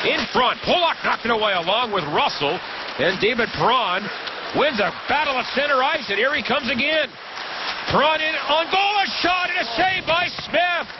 in front. Pollock knocked it away along with Russell. And David Perron wins a battle at center ice, and here he comes again. Perron in on goal, a shot, and a save by Smith.